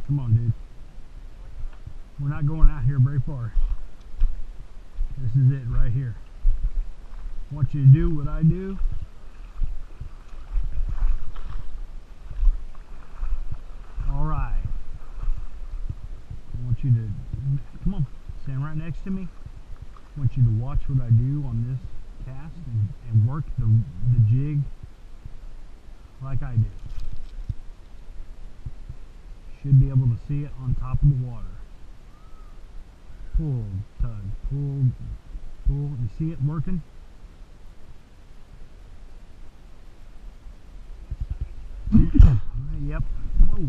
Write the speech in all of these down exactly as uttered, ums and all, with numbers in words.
Come on, dude. We're not going out here very far. This is it right here. I want you to do what I do. All right. I want you to, come on, stand right next to me. I want you to watch what I do on this cast and, and work the, the jig like I do. Should be able to see it on top of the water. Pull, tug, pull, pull. You see it working? Yep. Whoa.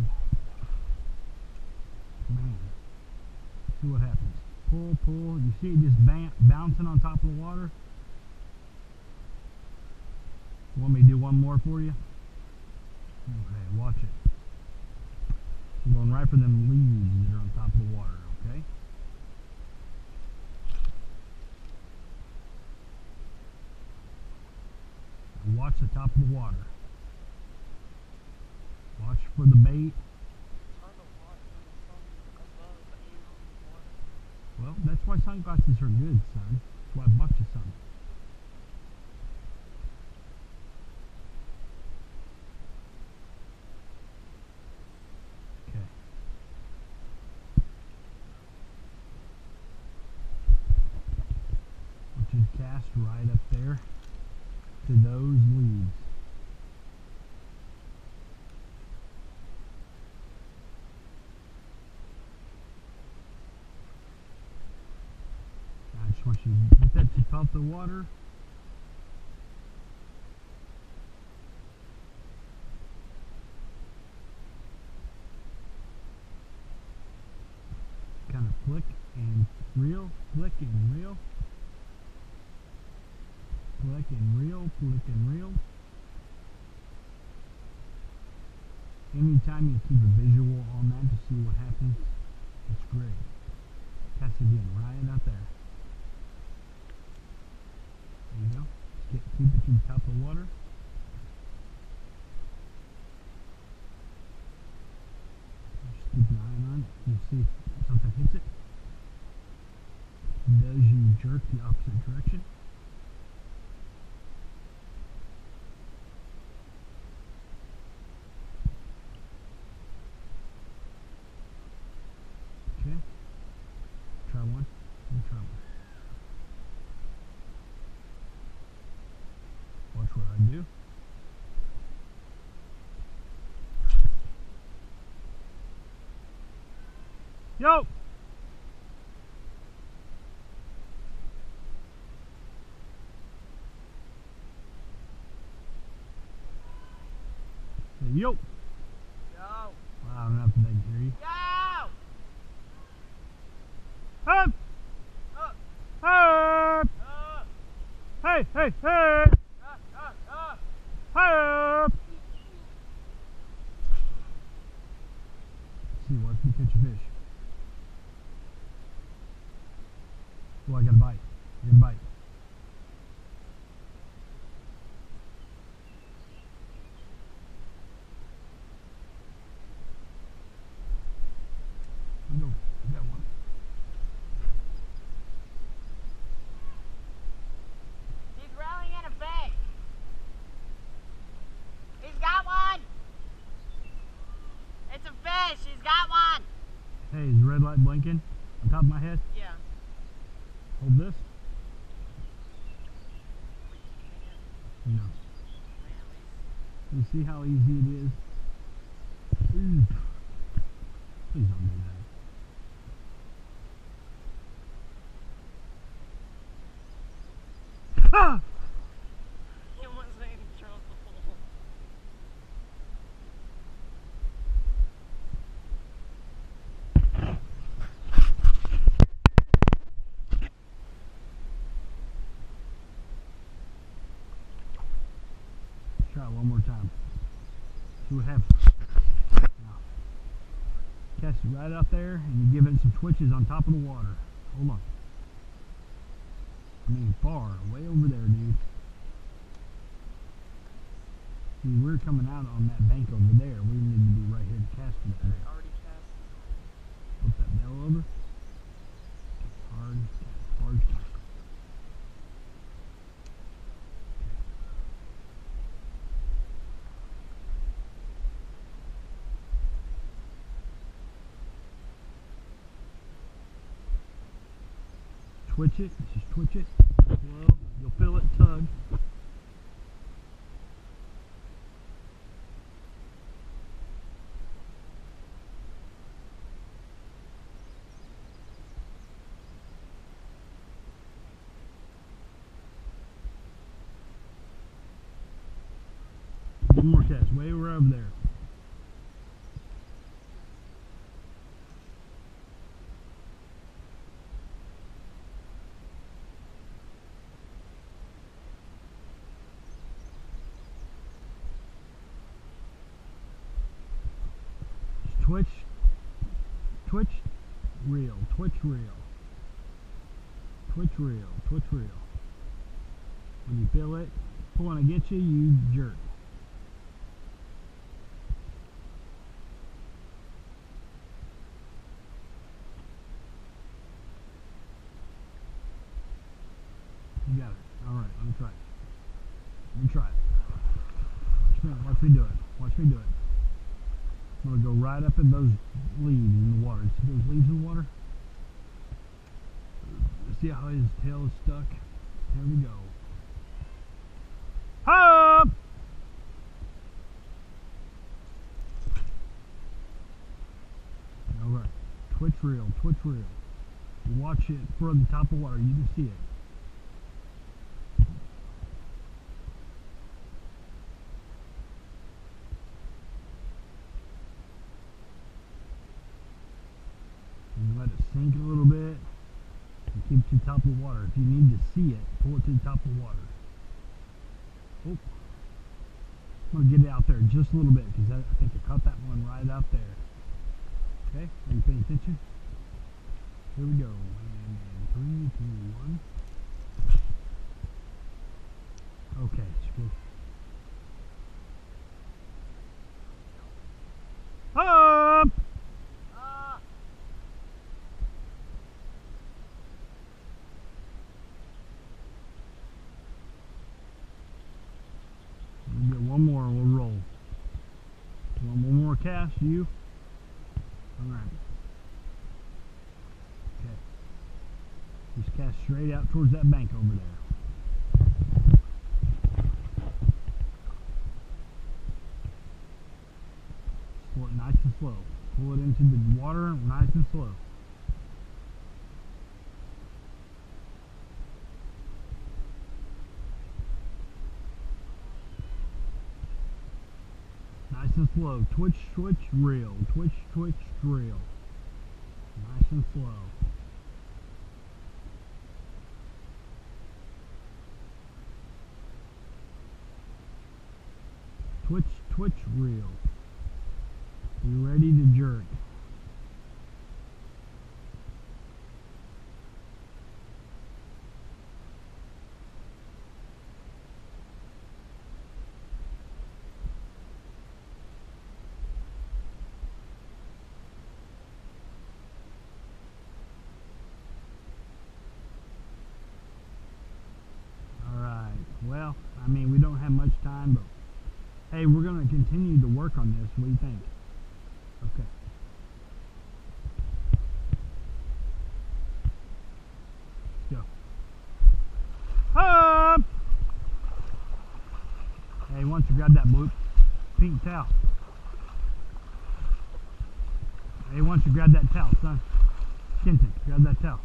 Man. See what happens. Pull, pull. You see it just bouncing on top of the water? You want me to do one more for you? Okay, watch it. I'm going right for them leaves that are on top of the water, okay? Watch the top of the water. Watch for the bait. Well, that's why sunglasses are good, son. That's why I bought you some. Okay. I want you to cast right up there to those leaves. I just want you to get that to top of the water. Kind of flick and reel, flick and reel. Flick and reel, flick and reel. Anytime you keep a visual on that to see what happens, it's great. Cast again, right out there. There you go. Get, keep it to the top of the water. Just keep an eye on it. You see if something hits it. Does you jerk the opposite direction? Okay. Try one. And try one. Watch what I do. Yo! Hey, yo! Yo! Wow, I don't know if they can hear you. Yo! Up! Up! Up! Up! Hey, hey, hey! Up! Up! Up! Up! See, what if you catch a fish? Oh, I got a bite. I got a bite. No, I got one. He's rallying in a fish. He's got one. It's a fish. He's got one. Hey, is the red light blinking on top of my head? Yeah. Hold this. No. You see how easy it is? Ooh. Please don't do that. Ah! He almost made him trouble. Try it one more time. See what happens. Now, cast it right out there and you give it some twitches on top of the water. Hold on. I mean, far, way over there, dude. See, we're coming out on that bank over there. We need to be right here to cast it. I already cast. tail over. Hard, hard cast. Twitch it, just twitch it, slow, you'll feel it tug. One more cast, way over over there. Twitch, twitch, reel, twitch, reel, twitch, reel, twitch, reel. When you feel it pulling to get you, you jerk. You got it. All right, let me try it. Let me try it. Watch me, watch me do it. Watch me do it. I'm going to go right up in those leaves in the water. See those leaves in the water? See how his tail is stuck? There we go. Hop! Alright. Twitch reel, twitch reel. You watch it from the top of the water. You can see it. And let it sink a little bit and keep it to the top of the water. If you need to see it, pull it to the top of the water. Oh. I'm going to get it out there just a little bit because I think I caught that one right out there. Okay, are you paying attention? Here we go. And in three, two, one. Okay, it's good. Up! We'll get one more and we'll roll. One, one more cast, you. Alright. Okay. Just cast straight out towards that bank over there. Pull it nice and slow. Pull it into the water nice and slow. Nice and slow. Twitch, twitch, reel. Twitch, twitch, reel. Nice and slow. Twitch, twitch, reel. You ready to jerk? Well, I mean, we don't have much time, but hey, we're going to continue to work on this. What do you think? Okay. Let's go. Up! Hey, why don't you grab that blue pink towel? Hey, why don't you grab that towel, son? Kenton, grab that towel.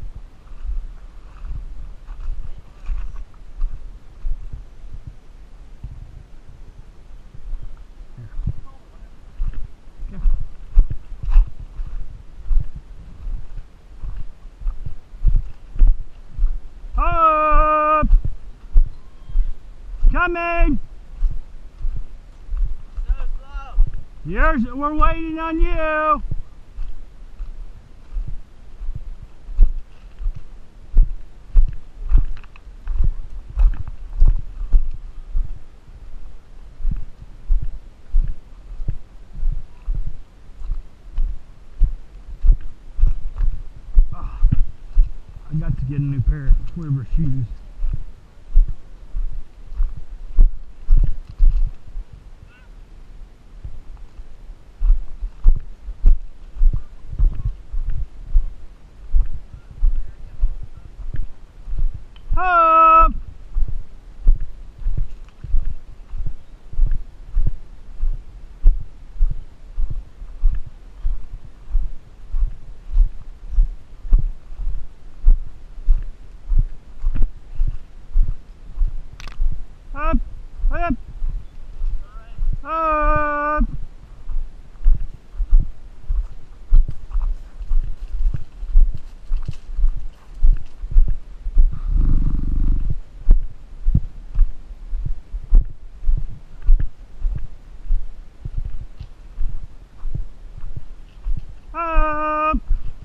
Coming! So slow. Yours, we're waiting on you. have to get a new pair of Quiver shoes. Up! Up! Up! Up! Up!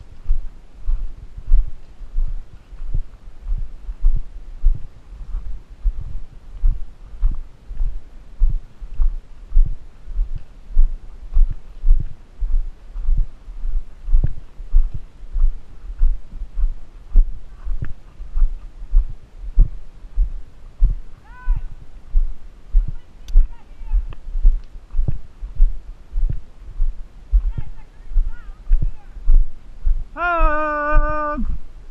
Up!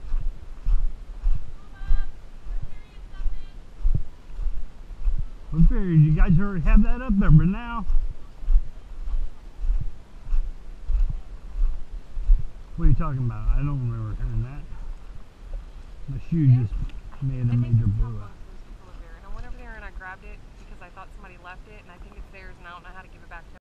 I figured you guys already have that up there, but now what are you talking about? I don't remember hearing that. My shoe just made a I think major it's blow how up. most those people live there. And I went over there and I grabbed it because I thought somebody left it, and I think it's theirs, and I don't know how to give it back to them.